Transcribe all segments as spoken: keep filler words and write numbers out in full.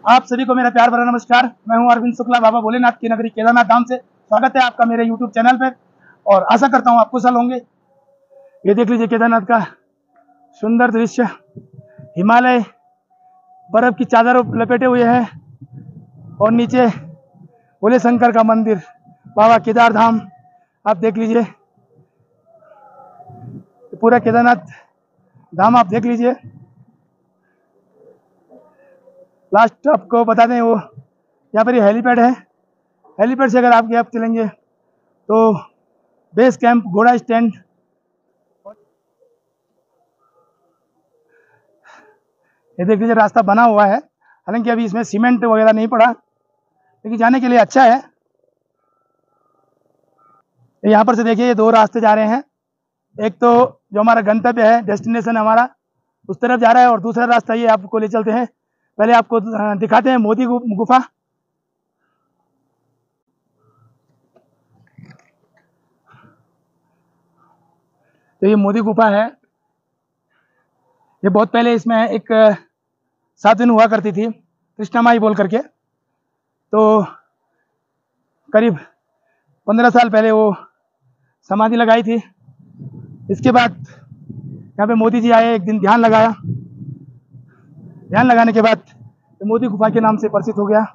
आप सभी को मेरा प्यार भरा नमस्कार। मैं हूं अरविंद शुक्ला, बाबा भोलेनाथ की नगरी केदारनाथ धाम से। स्वागत है आपका मेरे यूट्यूब चैनल पर और आशा करता हूं आप कुशल होंगे। ये देख लीजिए केदारनाथ का सुंदर दृश्य। हिमालय बर्फ की चादर लपेटे हुए है और नीचे भोले शंकर का मंदिर बाबा केदार धाम। आप देख लीजिए पूरा केदारनाथ धाम आप देख लीजिए। लास्ट आपको बता दें, वो यहाँ पर ये हेलीपैड है। हेलीपैड से अगर आप आप चलेंगे तो बेस कैंप, घोड़ा स्टैंड, ये देख लीजिए रास्ता बना हुआ है। हालांकि अभी इसमें सीमेंट वगैरह नहीं पड़ा, लेकिन जाने के लिए अच्छा है। यहाँ पर से देखिए ये दो रास्ते जा रहे हैं। एक तो जो हमारा गंतव्य है, डेस्टिनेशन हमारा, उस तरफ जा रहा है, और दूसरा रास्ता ये आपको ले चलते हैं। पहले आपको दिखाते हैं मोदी गुफा। तो ये मोदी गुफा है। ये बहुत पहले इसमें एक साधन हुआ करती थी, कृष्णा माई बोल करके। तो करीब पंद्रह साल पहले वो समाधि लगाई थी। इसके बाद यहाँ पे मोदी जी आए, एक दिन ध्यान लगाया। ध्यान लगाने के बाद तो मोदी गुफा के नाम से प्रसिद्ध हो गया।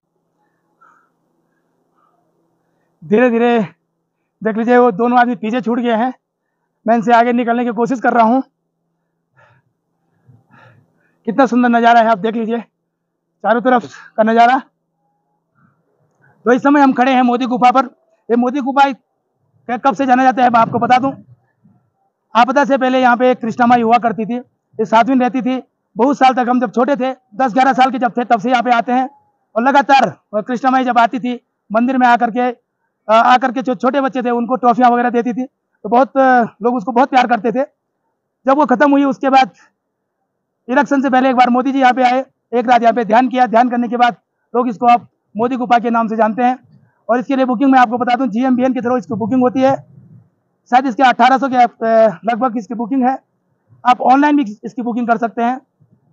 धीरे धीरे देख लीजिए वो दोनों आदमी पीछे छूट गए हैं। मैं इनसे आगे निकलने की कोशिश कर रहा हूँ। कितना सुंदर नज़ारा है, आप देख लीजिए चारों तरफ का नज़ारा। तो इस समय हम खड़े हैं मोदी गुफा पर। ये मोदी गुफा कब से जाना जाता है मैं आपको बता दूं। आपदा से पहले यहाँ पे कृष्णा माई हुआ करती थी। ये साध्वीन रहती थी बहुत साल तक। हम जब छोटे थे, दस ग्यारह साल के जब थे, तब से यहाँ पे आते हैं। और लगातार कृष्णा माई जब आती थी मंदिर में आकर के आकर के जो छोटे बच्चे थे उनको ट्रॉफियाँ वगैरह देती थी। तो बहुत लोग उसको बहुत प्यार करते थे। जब वो खत्म हुई उसके बाद इलेक्शन से पहले एक बार मोदी जी यहाँ पे आए, एक रात यहाँ पे ध्यान किया। ध्यान करने के बाद लोग इसको अब मोदी गुफा के नाम से जानते हैं। और इसके लिए बुकिंग मैं आपको बता दूं, जी एम बी एन के थ्रू इसकी बुकिंग होती है। शायद इसके अठारह सौ के लगभग इसकी बुकिंग है। आप ऑनलाइन भी इसकी बुकिंग कर सकते हैं।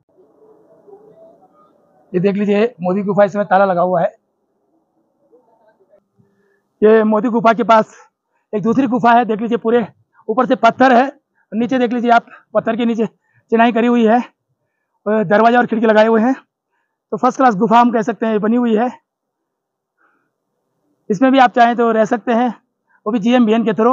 ये देख लीजिए मोदी गुफा, इसमें ताला लगा हुआ है। ये मोदी गुफा के पास एक दूसरी गुफा है। देख लीजिए पूरे ऊपर से पत्थर है, नीचे देख लीजिए आप पत्थर के नीचे चिनाई करी हुई है, दरवाजा और खिड़की लगाए हुए हैं। तो फर्स्ट क्लास गुफा हम कह सकते हैं बनी हुई है। इसमें भी आप चाहें तो रह सकते हैं, वो भी जी एम बी एन के थ्रू।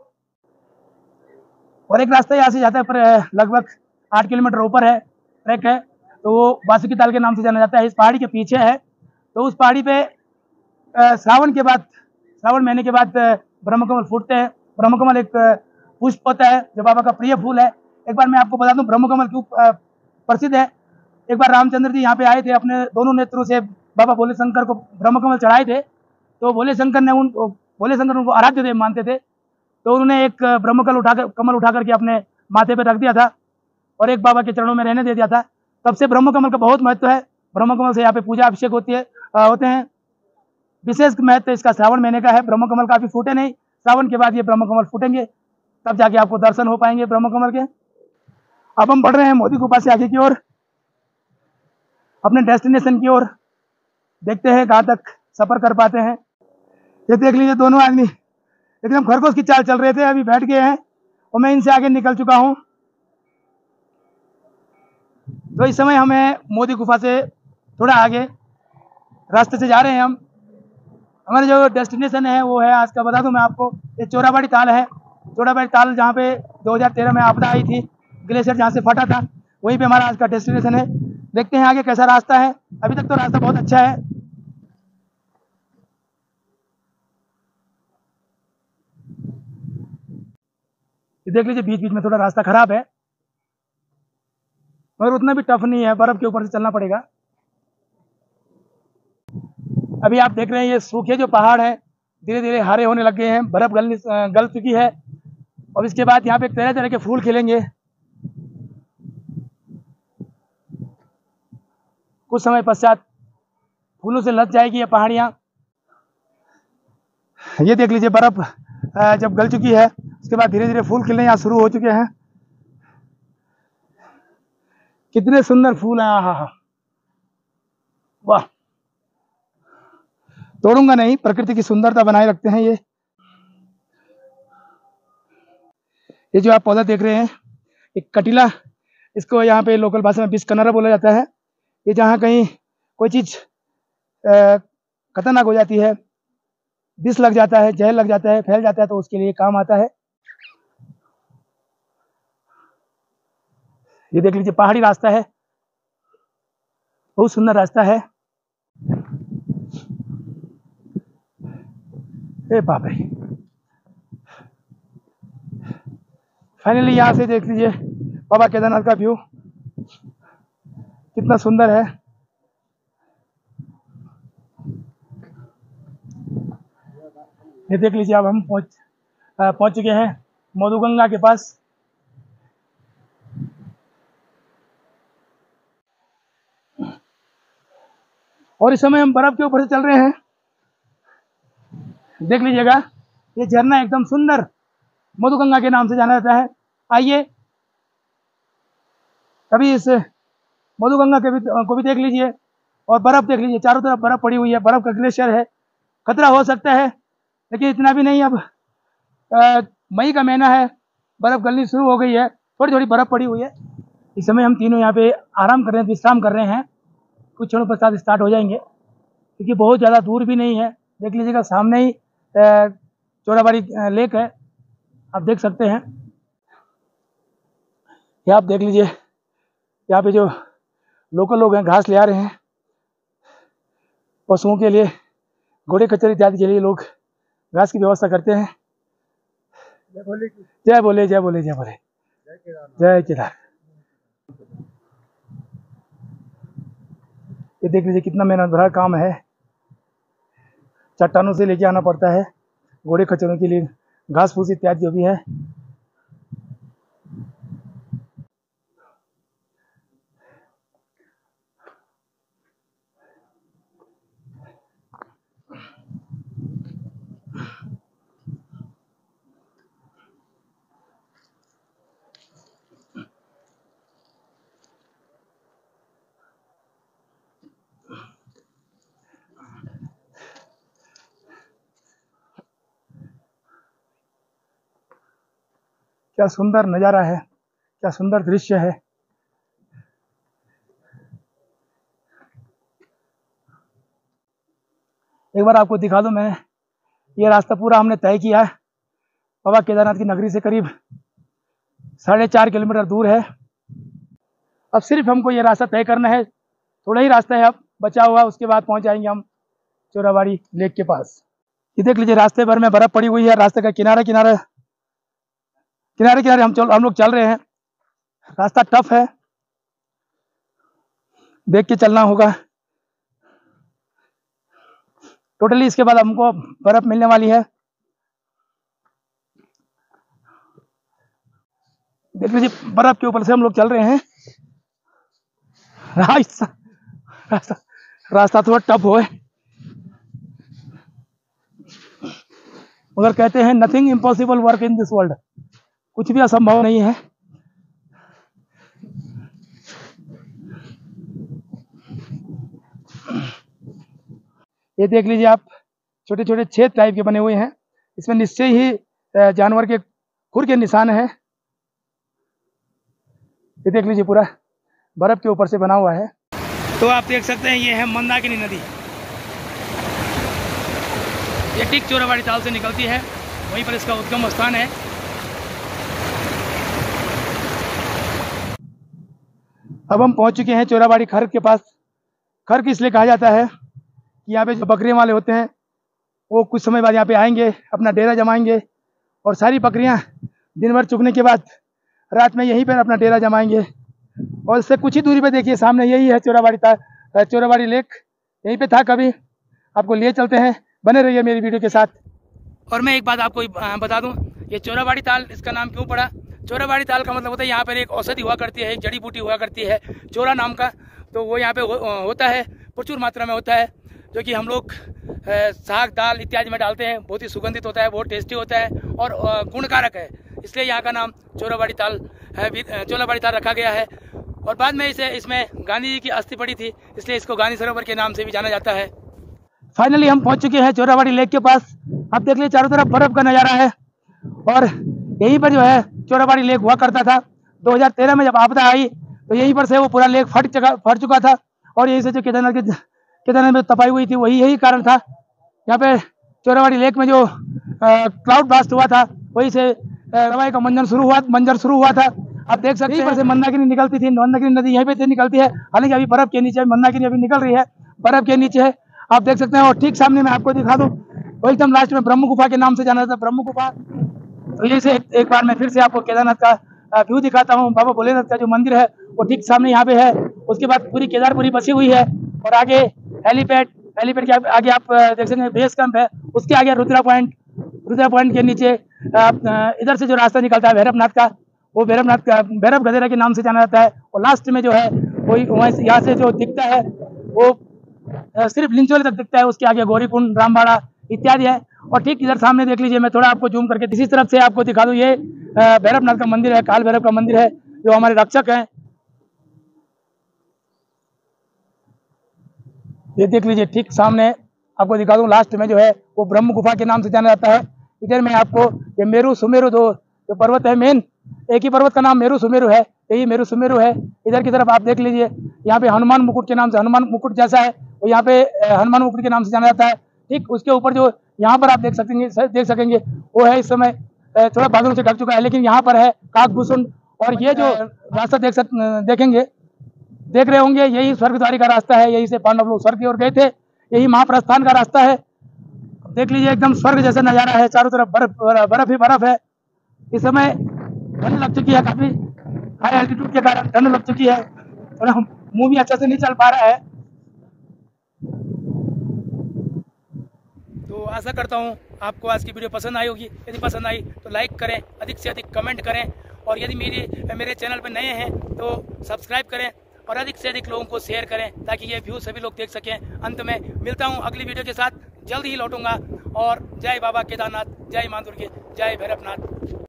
और एक रास्ता यहाँ से जाता है पर लगभग आठ किलोमीटर ऊपर है, ट्रैक है। तो वो बासुकी ताल के नाम से जाना जाता है। इस पहाड़ी के पीछे है। तो उस पहाड़ी पे श्रावण के बाद, श्रावण महीने के बाद ब्रह्मकमल फूटते हैं। ब्रह्मकमल एक पुष्प होता है जो बाबा का प्रिय फूल है। एक बार मैं आपको बता दूं ब्रह्मकमल क्यों प्रसिद्ध है। एक बार रामचंद्र जी यहाँ पे आए थे, अपने दोनों नेत्रों से बाबा भोले शंकर को ब्रह्मकमल चढ़ाए थे। तो भोले शंकर ने उन भोले शंकर उनको आराध्य देव मानते थे। तो उन्होंने एक ब्रह्मकमल उठाकर कमल उठा करके अपने माथे पे रख दिया था और एक बाबा के चरणों में रहने दे दिया था। तब से ब्रह्मकमल का बहुत महत्व है। ब्रह्मकमल से यहाँ पे पूजा अभिषेक होती है आ, होते हैं। विशेष महत्व इसका श्रावण महीने का है। ब्रह्मकमल काफी फूटे नहीं, श्रावण के बाद ये ब्रह्मकमल फूटेंगे, तब जाके आपको दर्शन हो पाएंगे ब्रह्मकमल के। अब हम बढ़ रहे हैं मोदी गुफा से आगे की ओर, अपने डेस्टिनेशन की ओर। देखते हैं कहाँ तक सफर कर पाते हैं। ये देख लीजिए दोनों आदमी एकदम खरगोश की चाल चल रहे थे, अभी बैठ गए हैं और मैं इनसे आगे निकल चुका हूँ। तो इस समय हमें मोदी गुफा से थोड़ा आगे रास्ते से जा रहे हैं हम। हमारे जो डेस्टिनेशन है वो है, आज का बता दूं मैं आपको, ये चोराबाड़ी ताल है। चोराबाड़ी ताल जहाँ पे दो हज़ार तेरह में आपदा आई थी, ग्लेशियर जहाँ से फटा था, वहीं पे हमारा आज का डेस्टिनेशन है। देखते हैं आगे कैसा रास्ता है। अभी तक तो रास्ता बहुत अच्छा है। देख लीजिए बीच बीच में थोड़ा रास्ता खराब है, मगर उतना भी टफ नहीं है। बर्फ के ऊपर से चलना पड़ेगा। अभी आप देख रहे हैं ये सूखे जो पहाड़ है धीरे धीरे हरे होने लग गए हैं, बर्फ गल गल चुकी है। और इसके बाद यहाँ पे तरह तरह के फूल खिलेंगे। कुछ समय पश्चात फूलों से लद जाएगी ये पहाड़ियाँ। ये देख लीजिए बर्फ जब गल चुकी है उसके बाद धीरे धीरे फूल खिलने यहाँ शुरू हो चुके हैं। कितने सुंदर फूल हैं। हाँ हाँ, वाह, तोड़ूंगा नहीं, प्रकृति की सुंदरता बनाए रखते हैं ये ये जो आप पौधा देख रहे हैं, एक कटीला, इसको यहाँ पे लोकल भाषा में बिस्कनरा बोला जाता है। ये जहाँ कहीं कोई चीज खतरनाक हो जाती है, विष लग जाता है, जहर लग जाता है, फैल जाता है, तो उसके लिए काम आता है। ये देख लीजिए, पहाड़ी रास्ता है, बहुत सुंदर रास्ता है। ए बाप रे, फाइनली यहाँ से देख लीजिए बाबा केदारनाथ का व्यू कितना सुंदर है। ये देख लीजिए, अब हम पहुंच पहुंच चुके हैं मधुगंगा के पास। और इस समय हम बर्फ के ऊपर से चल रहे हैं। देख लीजिएगा, ये झरना एकदम सुंदर मधुगंगा के नाम से जाना जाता है। आइए कभी इस मधुगंगा के भी को भी देख लीजिए, और बर्फ देख लीजिए, चारों तरफ बर्फ पड़ी हुई है, बर्फ का ग्लेशियर है। खतरा हो सकता है लेकिन इतना भी नहीं। अब आ, मई का महीना है, बर्फ गलनी शुरू हो गई है, थोड़ी थोड़ी बर्फ पड़ी हुई है। इस समय हम तीनों यहाँ पे आराम कर रहे हैं, विश्राम कर रहे हैं। कुछ क्षणों पश्चात स्टार्ट हो जाएंगे, क्योंकि बहुत ज़्यादा दूर भी नहीं है। देख लीजिएगा, सामने ही चोराबाड़ी लेक है, आप देख सकते हैं। ये आप देख लीजिए, यहाँ पे जो लोकल लोग हैं घास ले आ रहे हैं पशुओं के लिए, घोड़े खच्चर इत्यादि के लिए लोग घास की व्यवस्था करते हैं। जय बोले जय बोले जय बोले जय बोले जय केदार। ये देख लीजिए, कितना मेहनत भरा काम है। चट्टानों से लेके आना पड़ता है घोड़े खच्चरों के लिए घास फूस इत्यादि जो भी है। क्या सुंदर नज़ारा है, क्या सुंदर दृश्य है। एक बार आपको दिखा दूं, मैं ये रास्ता पूरा हमने तय किया है। बाबा केदारनाथ की नगरी से करीब साढ़े चार किलोमीटर दूर है। अब सिर्फ हमको ये रास्ता तय करना है, थोड़ा ही रास्ता है अब बचा हुआ, उसके बाद पहुंच जाएंगे हम चोराबाड़ी लेक के पास। ये देख लीजिए, रास्ते भर में बर्फ पड़ी हुई है, रास्ते का किनारा किनारा किनारे किनारे हम चल हम लोग चल रहे हैं। रास्ता टफ है, देख के चलना होगा। टोटली इसके बाद हमको बर्फ मिलने वाली है। देख लीजिए, बर्फ के ऊपर से हम लोग चल रहे हैं। रास्ता रास्ता रास्ता थोड़ा टफ हो, मगर कहते हैं nothing impossible work in this world, कुछ भी असंभव नहीं है। ये देख लीजिए आप, छोटे छोटे छेद टाइप के बने हुए हैं, इसमें निश्चय ही जानवर के खुर के निशान है। ये देख लीजिए, पूरा बर्फ के ऊपर से बना हुआ है। तो आप देख सकते हैं, ये है मंदाकिनी नदी। ये ठीक चोराबाड़ी ताल से निकलती है, वहीं पर इसका उद्गम स्थान है। अब हम पहुंच चुके हैं चोराबाड़ी खर्क के पास। खर्क इसलिए कहा जाता है कि यहाँ पे जो बकरियां वाले होते हैं वो कुछ समय बाद यहाँ पे आएंगे, अपना डेरा जमाएंगे, और सारी बकरियां दिन भर चुगने के बाद रात में यहीं पर अपना डेरा जमाएंगे। और इससे कुछ ही दूरी पे देखिए, सामने यही है चोराबाड़ी ताल, चोराबाड़ी लेक। यहीं पे था कभी, आपको लिए चलते हैं, बने रहिए मेरी वीडियो के साथ। और मैं एक बात आपको बता दूं, ये चोराबाड़ी ताल इसका नाम क्यों पड़ा। चोराबाड़ी ताल का मतलब होता है यहाँ पर एक औषधि हुआ करती है, एक जड़ी बूटी हुआ करती है चोरा नाम का, तो वो यहाँ पे हो, होता है, प्रचुर मात्रा में होता है, जो कि हम लोग साग दाल इत्यादि में डालते हैं। बहुत ही सुगंधित होता है, बहुत टेस्टी होता है और गुणकारक है, इसलिए यहाँ का नाम चोराबाड़ी ताल है, चोराबाड़ी ताल रखा गया है। और बाद में इसे इसमें गांधी जी की अस्थि पड़ी थी, इसलिए इसको गांधी सरोवर के नाम से भी जाना जाता है। फाइनली हम पहुंच चुके हैं चोराबाड़ी लेक के पास। आप देख लीजिए चारों तरफ बर्फ का नजारा है और यहीं पर जो है चोराबाड़ी लेक हुआ करता था। दो हज़ार तेरह में जब आपदा आई तो यहीं पर से वो पूरा लेक फट चुका फट चुका था और यहीं से जो केदारनाथ की केदारनाथ में तपाई हुई थी वही यही कारण था। यहाँ पे चोराबाड़ी लेक में जो क्लाउड ब्लास्ट हुआ था वहीं से दवाई का मंजर शुरू हुआ मंजर शुरू हुआ था। आप देख सकते हैं मंदाकिनी निकलती थी, मंदाकिनी नदी यहीं पे से निकलती है, हालांकि अभी बर्फ के नीचे मंदाकिनी अभी निकल रही है, बर्फ के नीचे है, आप देख सकते हैं। और ठीक सामने मैं आपको दिखा दूं वो एकदम लास्ट में ब्रह्म गुफा के नाम से जाना जाता है, ब्रह्म गुफा। तो ये से एक, एक बार मैं फिर से आपको केदारनाथ का व्यू दिखाता हूँ। बाबा भोलेनाथ का जो मंदिर है वो ठीक सामने यहाँ पे है। उसके बाद पूरी केदारपुरी बसी हुई है और आगे हेलीपैड हेलीपैड के आगे आप देख सकते हैं बेस कैंप है, उसके आगे रुद्रा पॉइंट रुद्रा पॉइंट के नीचे इधर से जो रास्ता निकलता है भैरवनाथ का, वो भैरवनाथ का भैरव गधेरा के नाम से जाना जाता है। और लास्ट में जो है वो यहाँ से जो दिखता है वो सिर्फ लिंचोली तक दिखता है, उसके आगे गौरीकुंड, रामबाड़ा इत्यादि है। और ठीक इधर सामने देख लीजिए, मैं थोड़ा आपको जूम करके इसी तरफ से आपको दिखा दूं, ये भैरवनाथ का मंदिर है, काल भैरव का मंदिर है जो हमारे रक्षक हैं। ये देख लीजिए ठीक सामने आपको दिखा दूं, लास्ट में जो है वो ब्रह्म गुफा के नाम से जाना जाता है। इधर में आपको ये मेरू सुमेरु दो जो पर्वत है, मेन एक ही पर्वत का नाम मेरू सुमेरु है, यही मेरू सुमेरु है। इधर की तरफ आप देख लीजिए यहाँ पे हनुमान मुकुट के नाम से, हनुमान मुकुट जैसा है वो यहाँ पे हनुमान मुकुट के नाम से जाना जाता है। ठीक उसके ऊपर जो यहाँ पर आप देख सकेंगे देख सकेंगे वो है इस समय थोड़ा बादलों से ढक चुका है, लेकिन यहाँ पर है काकभूषण। और ये जो रास्ता देख सक देखेंगे देख रहे होंगे, यही स्वर्गद्वारी का रास्ता है, यही से पांडव लोग स्वर्ग की ओर गए थे, यही महाप्रस्थान का रास्ता है। देख लीजिए एकदम स्वर्ग जैसा नजारा है, चारों तरफ बर्फ बर्फ ही बर्फ है। इस समय ठंड लग चुकी है, काफी हाई एल्टीट्यूड के कारण ठंड लग चुकी है, थोड़ा मुंह भी अच्छा से नहीं चल पा रहा है। तो आशा करता हूँ आपको आज की वीडियो पसंद आई होगी। यदि पसंद आई तो लाइक करें, अधिक से अधिक कमेंट करें, और यदि मेरी मेरे चैनल पर नए हैं तो सब्सक्राइब करें और अधिक से अधिक लोगों को शेयर करें ताकि ये व्यू सभी लोग देख सकें। अंत में मिलता हूँ अगली वीडियो के साथ, जल्द ही लौटूंगा। और जय बाबा केदारनाथ, जय मां दुर्गे, जय भैरवनाथ।